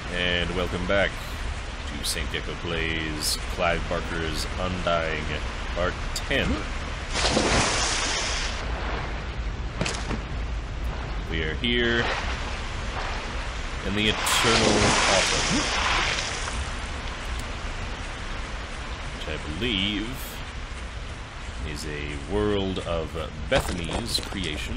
And welcome back to St. Gecko Plays Clive Barker's Undying, Part 10. We are here in the Eternal Autumn, which I believe is a world of Bethany's creation.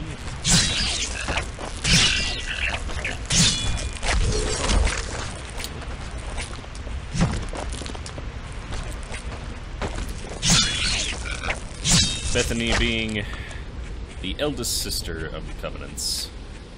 Bethany being the eldest sister of the Covenants.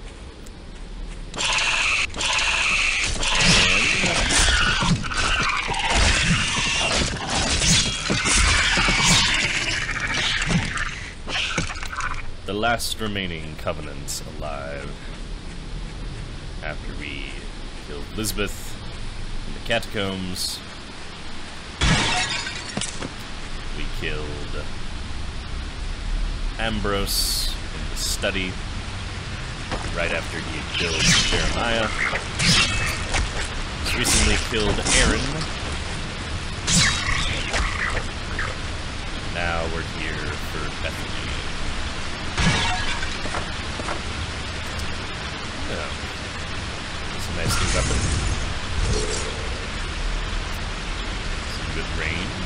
And the last remaining Covenant alive after we killed Lisbeth in the catacombs. We killed Ambrose in the study right after he had killed Jeremiah. He's recently killed Aaron. Now we're here for Bethany. Oh. That's a nice new weapon. Some good range.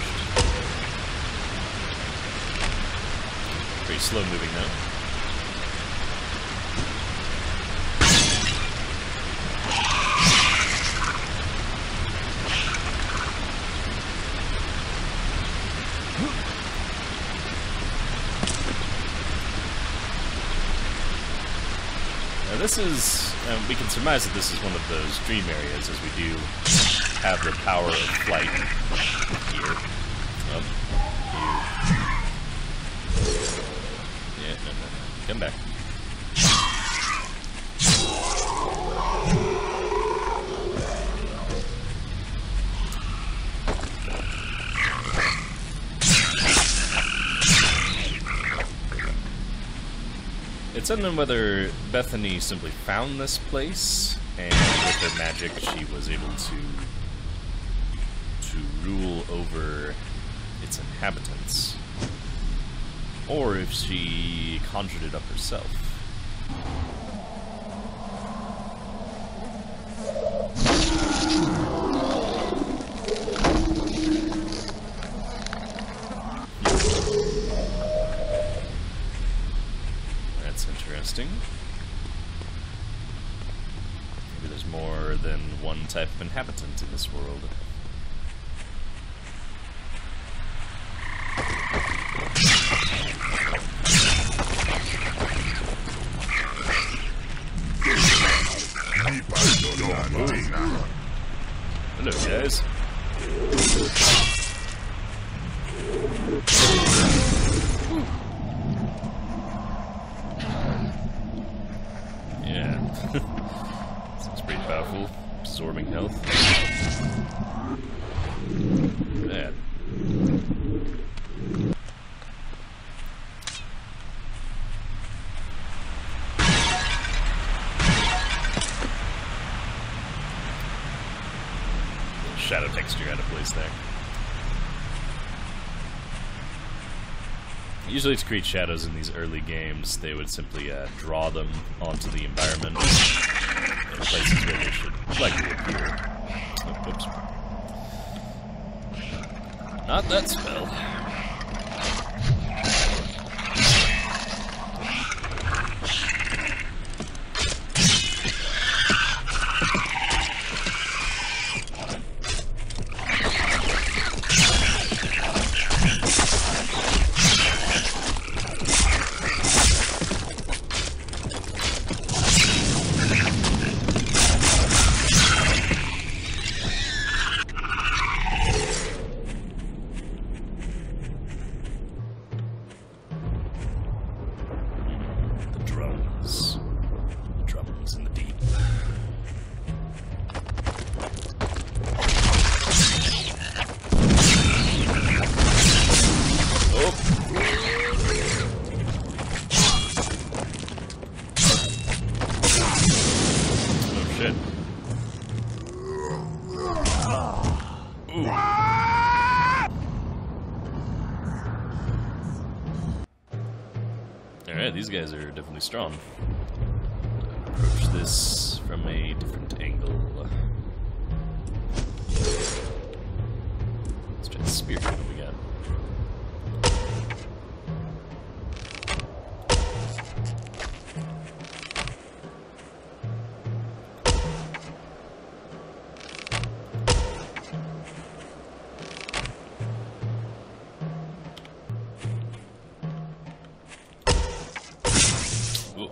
Pretty slow moving though. Now this is, we can surmise that this is one of those dream areas, as we do have the power of flight here. No. Come back. It's unknown whether Bethany simply found this place, and with her magic she was able to rule over its inhabitants, or if she conjured it up herself. That's interesting. Maybe there's more than one type of inhabitant in this world. Hello, guys. Yeah. Seems pretty powerful. Absorbing health. Bad. Shadow texture out of place there. Usually to create shadows in these early games, they would simply draw them onto the environment in places where they should likely appear. Oh, whoops. Not that spell. these guys are definitely strong. Approach this from a different angle. Let's try the spear. What we got? Ooh.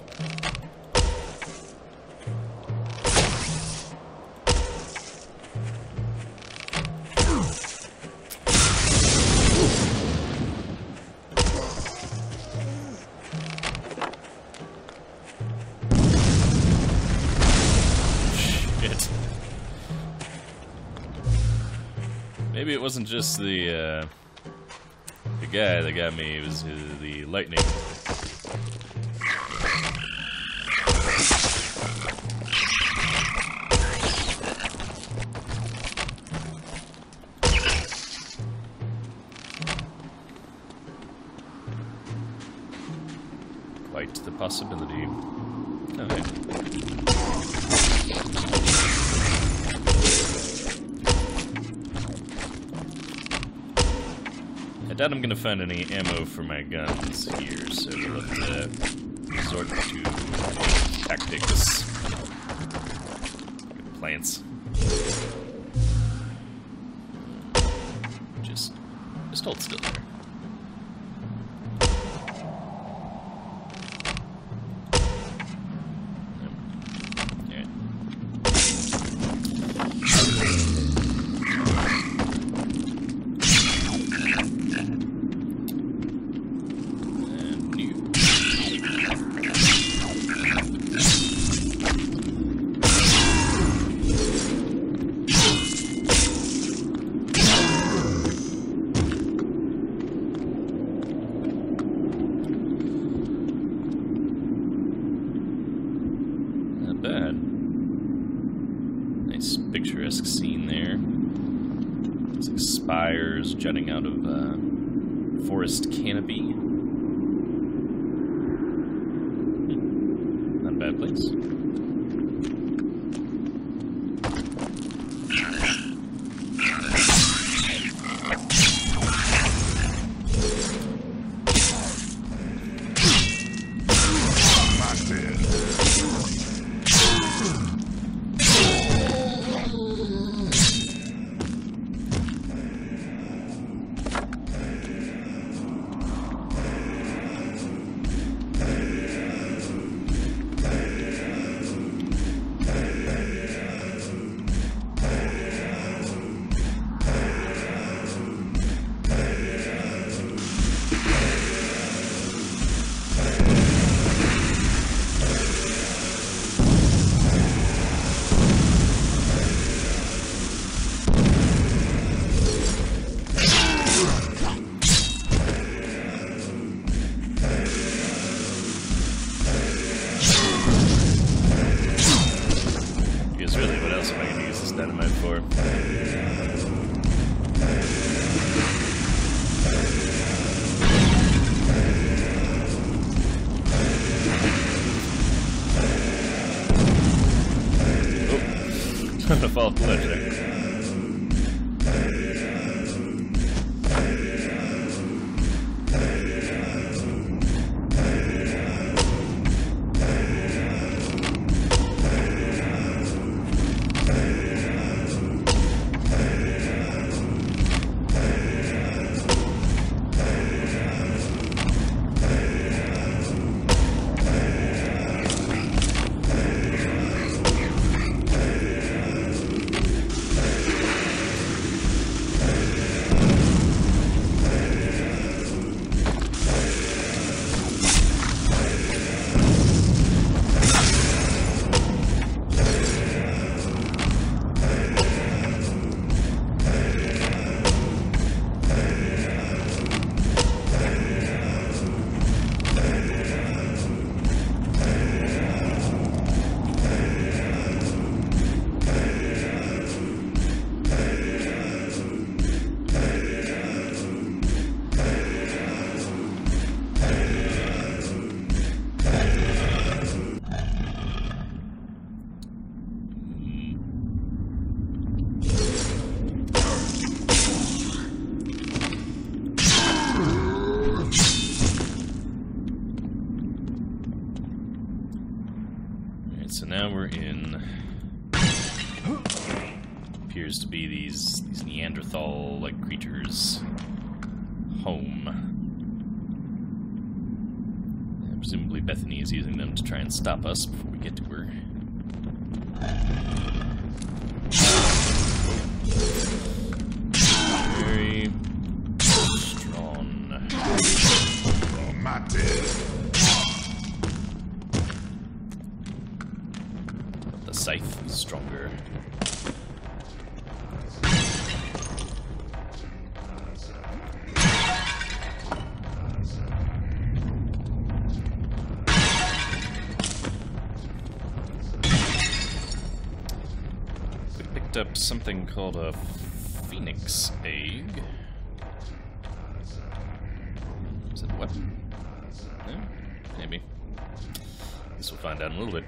Shit. Maybe it wasn't just the guy that got me, it was the lightning. Quite the possibility. Okay. I doubt I'm gonna find any ammo for my guns here, so we'll have to resort to tactics. Plants. Just hold still there. Bad. Nice picturesque scene there. It's like spires jutting out of forest canopy. Not a bad place. Really, what else am I going to use this dynamite for? Oh, trying to fall off the ledge there. we're in appears to be these Neanderthal-like creatures' home. And presumably Bethany is using them to try and stop us before we get to her. Very strong. But the scythe is stronger. Up something called a phoenix egg. Is it a weapon? No? Maybe. Guess we'll find out in a little bit.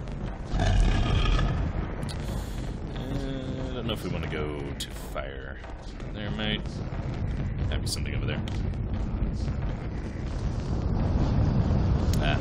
I don't know if we want to go too fire. There might be something over there. Ah.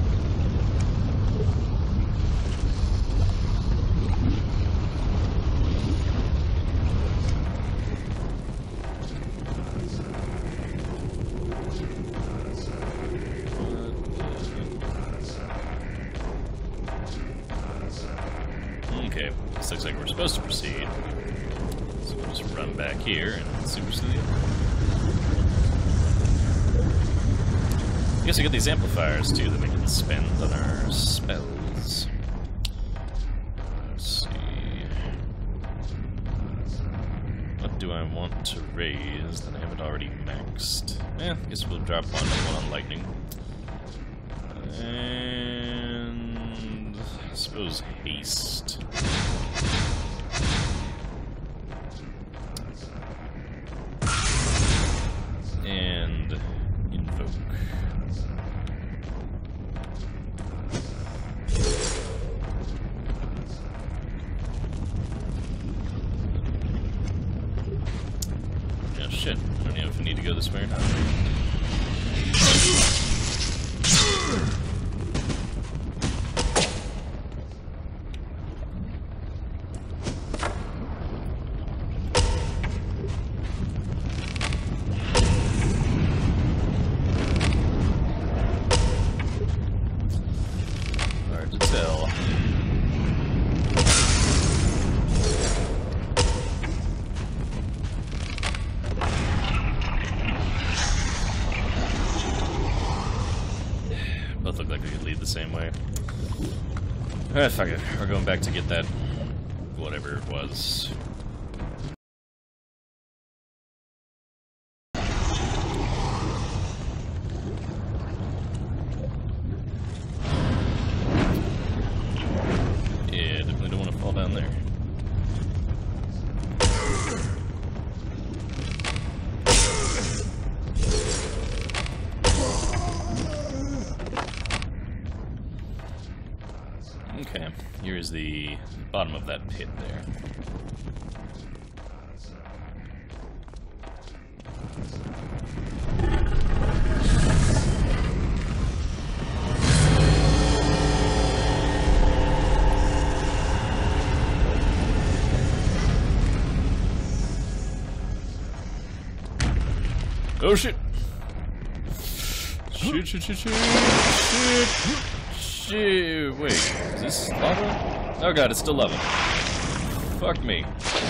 Okay, this looks like we're supposed to proceed. So we'll just run back here and see what's there. I guess we got these amplifiers too that we can spend on our spells. Let's see. What do I want to raise that I haven't already maxed? I guess we'll drop one on lightning. And I suppose haste. And invoke. Oh shit, I don't know if we need to go this way or not. Both look like we could lead the same way. Fuck it. We're going back to get that whatever it was. Yeah, definitely don't want to fall down there. Okay, here's the bottom of that pit there. Oh shit! Shit, shit, shit, shit, shit! Shit, wait, is this lava? Oh god, it's still lava. Fuck me.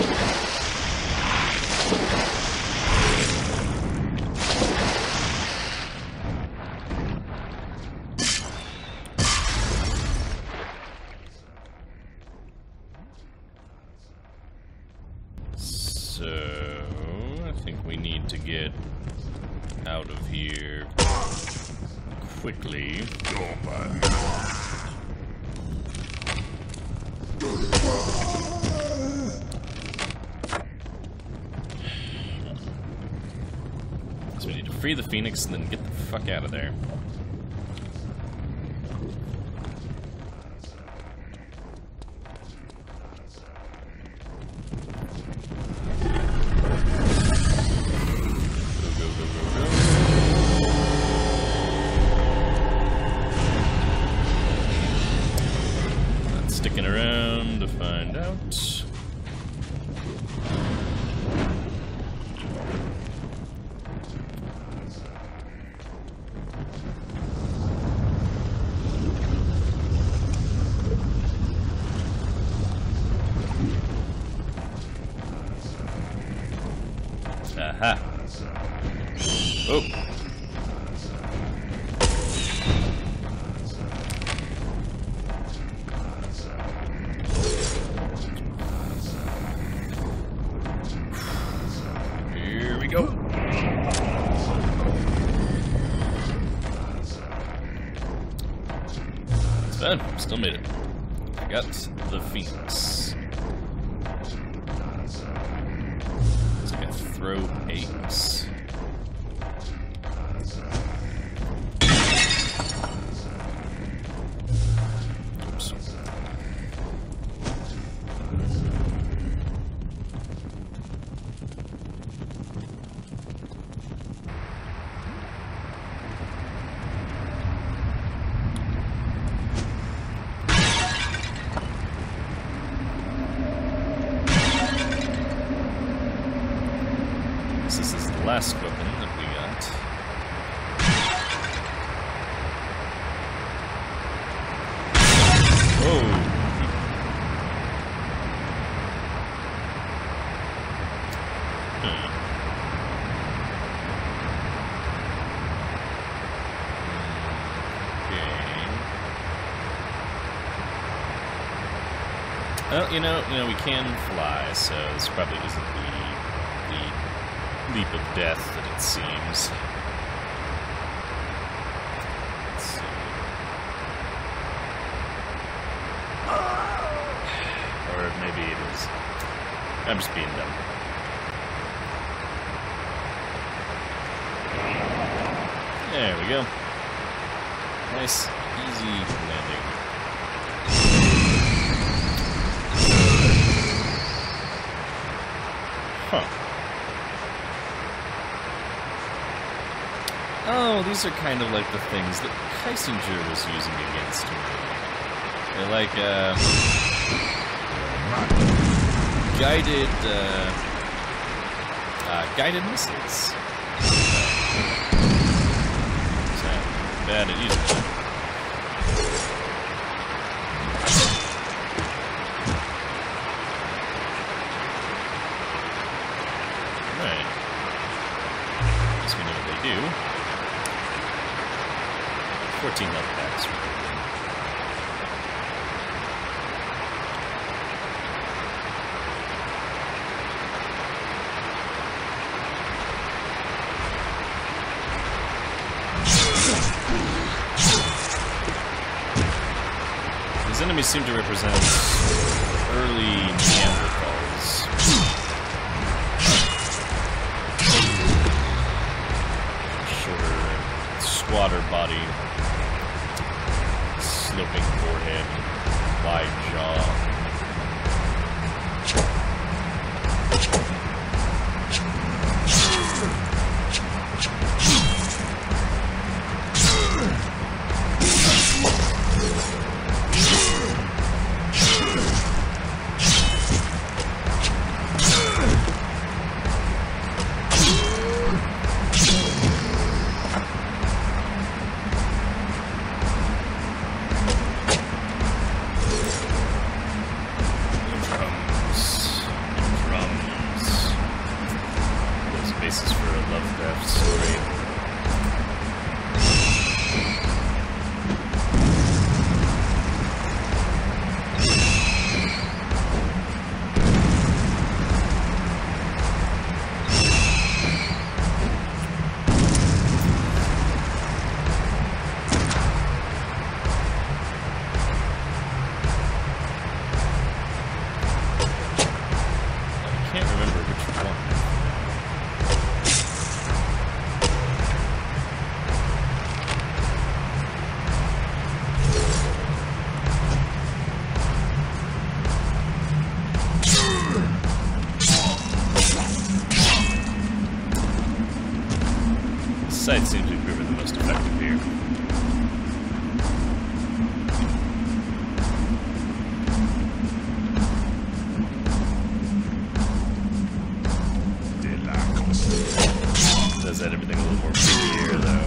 So, I think we need to get out of here quickly. So we need to free the Phoenix and then get the fuck out of there. Aha. Oh. Here we go. It's fine. Still made it. I got the Phoenix. It's like a throw ace. Oops. This is the last weapon that we got. Whoa! Okay. Well, you know, we can fly, so this probably isn't the leap of death that it seems. Let's see. Or maybe it is. I'm just being dumb. There we go. Nice, easy landing. Huh. Oh, these are kind of like the things that Heisinger was using against me. They're like, guided missiles. So, bad at using them. Right. Guess we know what they do. 14 health packs. These enemies seem to represent early Neanderthals. Shorter, squatter body. Sloping forehead, wide jaw. Basis for a Lovecraft story. I can't remember which one. Sight seems to be proven the most effective here. Does add everything a little more creepy here, though.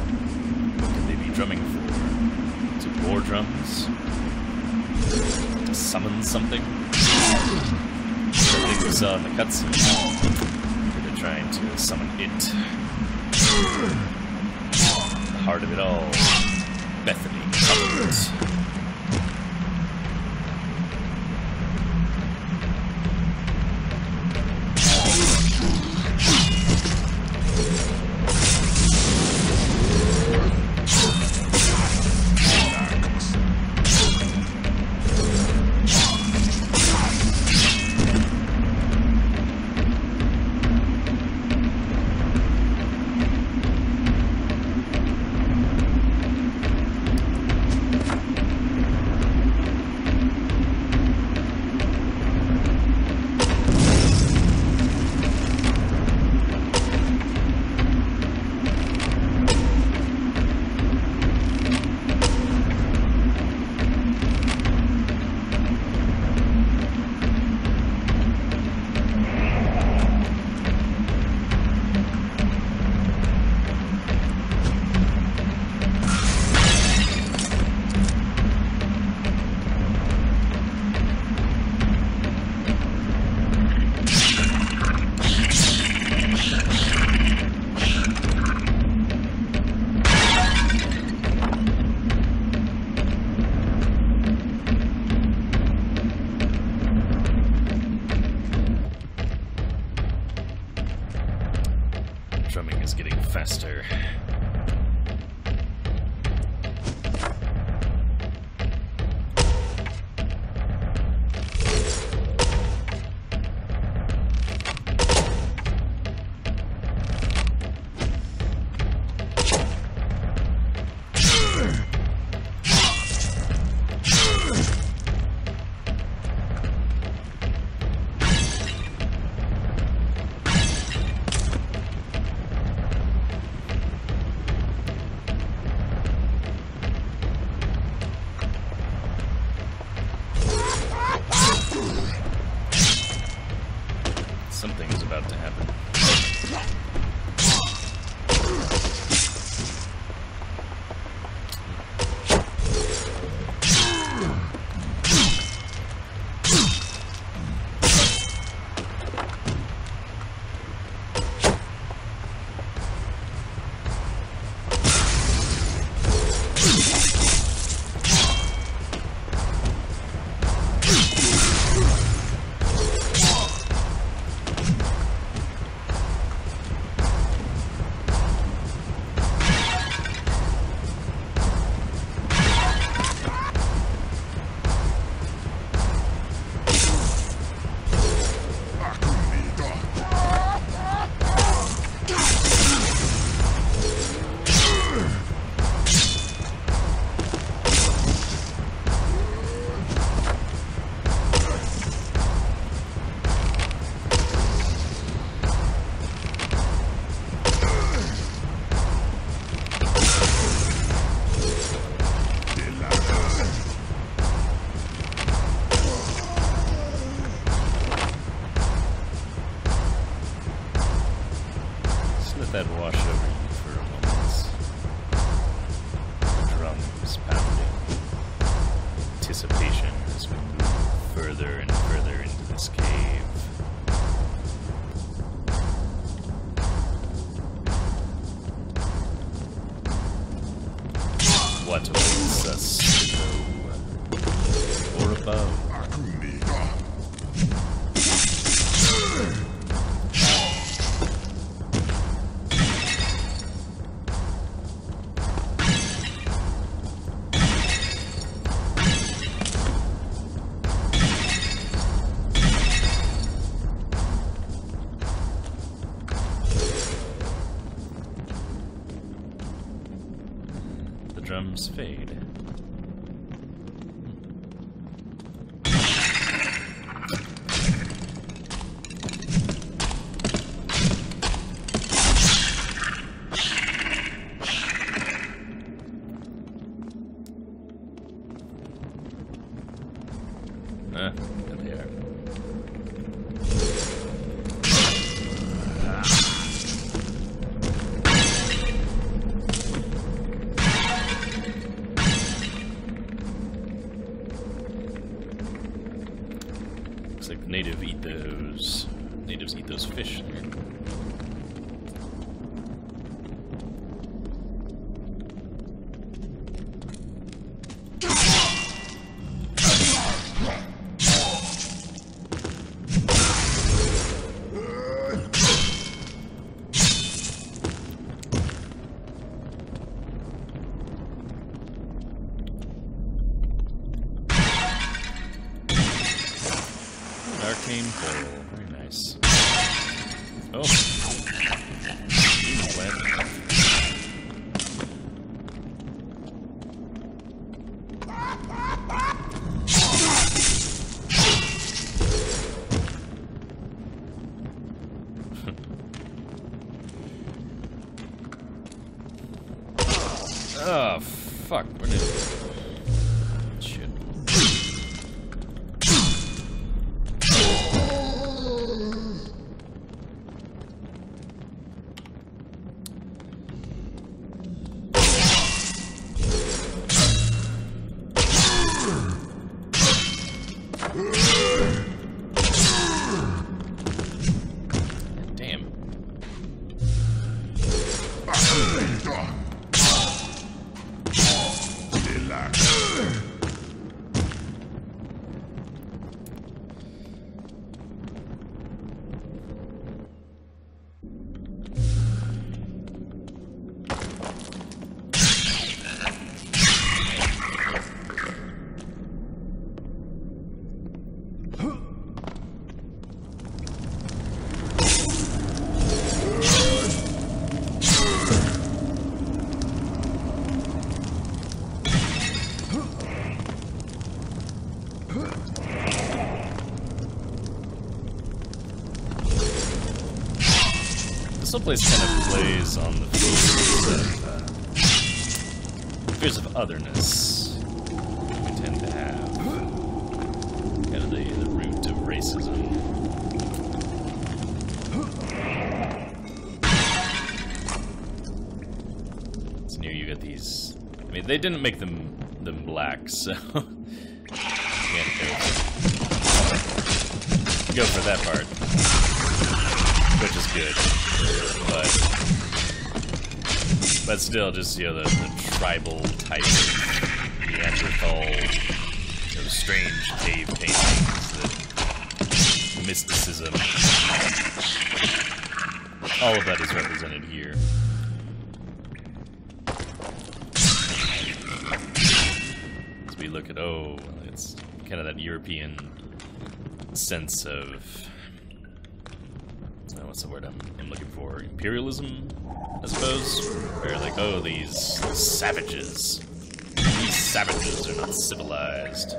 What could they be drumming for? Is it war drums? summon something. I think we saw in the cutscene. They're trying to summon it. The heart of it all. Bethany Covenant. Drumming is getting faster. Something is about to happen. Let that wash over you for a moment. The drums pounding. Anticipation as we move further and further into this cave. What awaits us below or above? The drums fade. There they are. like the natives eat those fish there. Arcane coral, very nice. Oh, plant. Oh, fuck, where did it? Shit. Damn. This whole place kind of plays on the fears of otherness we tend to have. Kind of the root of racism. It's near you got these. I mean, they didn't make them black, so you can't go for that part, which is good. But still, just, you know, the tribal type Neanderthal, you know, the strange cave paintings, the mysticism, all of that is represented here. As we look at, oh, it's kind of that European sense of, what's the word I'm looking for? Imperialism, I suppose? Where, like, oh, these savages. These savages are not civilized.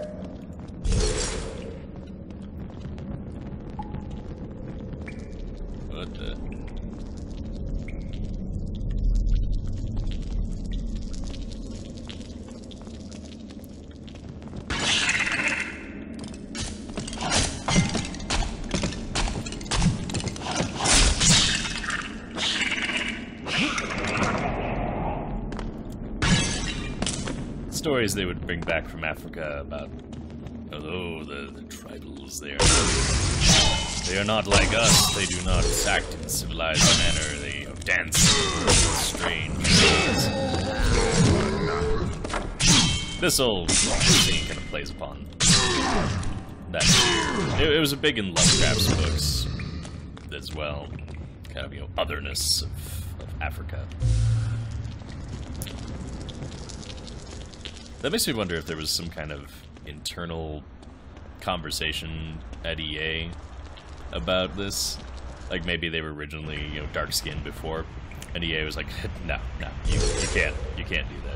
What the? Stories they would bring back from Africa about, oh, the tribals, they are not like us, they do not act in a civilized manner, they dance strange ways. This old scene kind of plays upon that. It was a big in Lovecraft's books as well, kind of, you know, otherness of Africa. That makes me wonder if there was some kind of internal conversation at EA about this. Like, maybe they were originally, you know, dark-skinned before, and EA was like, no, you can't do that.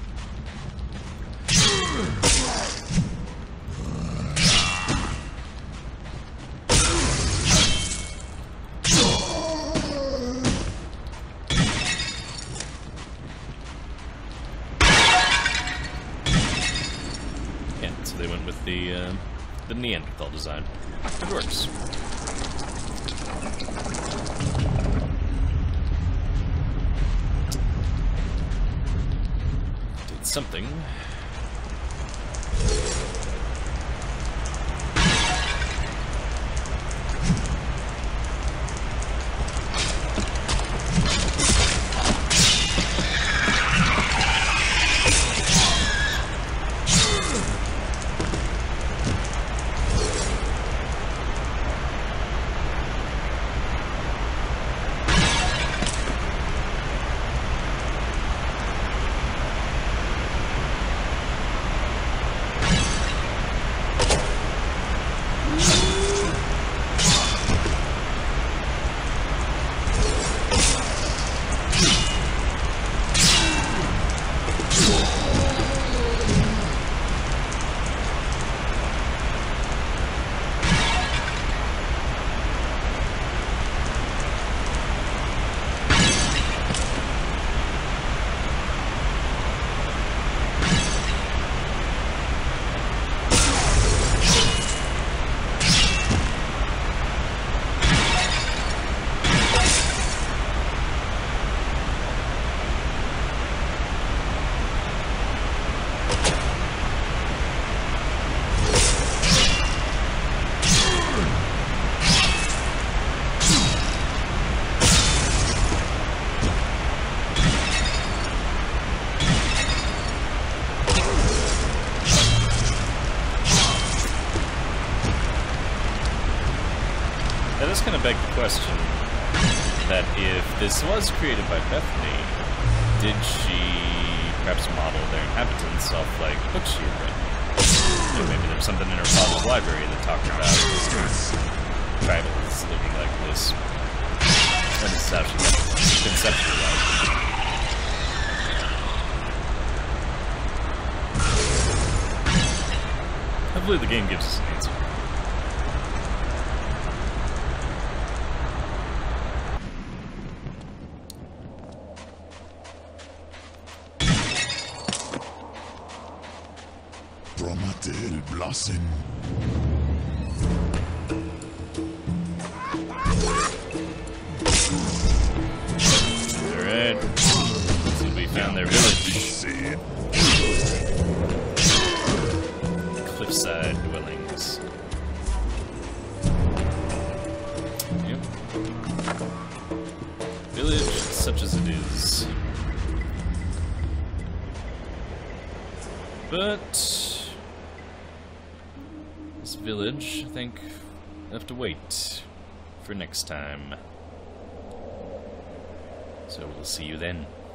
They went with the Neanderthal design. It works. Did something. kind of beg the question that if this was created by Bethany, did she perhaps model their inhabitants off like books she had read? Maybe there's something in her father's library that talked about tribals living like this. And this is how she conceptualized it. Hopefully the game gives us an answer. Promatel Blossom. Alright. So we found their village. Cliffside dwellings. Yep. Village such as it is. But this village, I think, we'll have to wait for next time. So we'll see you then.